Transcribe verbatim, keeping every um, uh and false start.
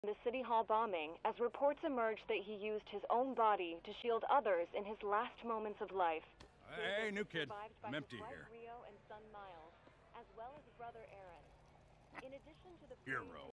The City Hall bombing, as reports emerged that he used his own body to shield others in his last moments of life. Hey, new kid. I'm empty here. Rio and son Miles, as well as brother Aaron. In addition to the Hero.